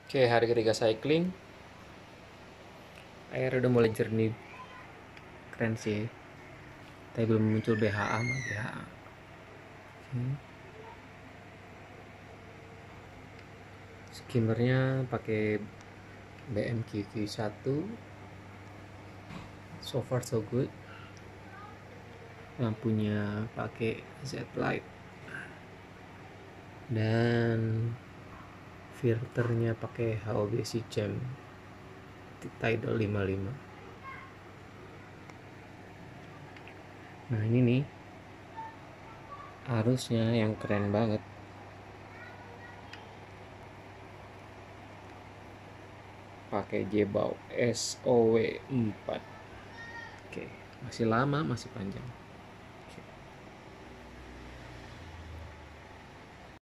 Oke, hari ketiga cycling. Air udah mulai jernih. Keren sih. Tapi belum muncul BHA mah BHA. Skimmernya pakai BMQQ1. So far so good. Lampunya pakai Z-Light. Dan filternya pakai HOB Jam Tidal 55. Nah ini nih arusnya yang keren banget. Pakai Jebao SOW 4. Oke, masih lama, masih panjang.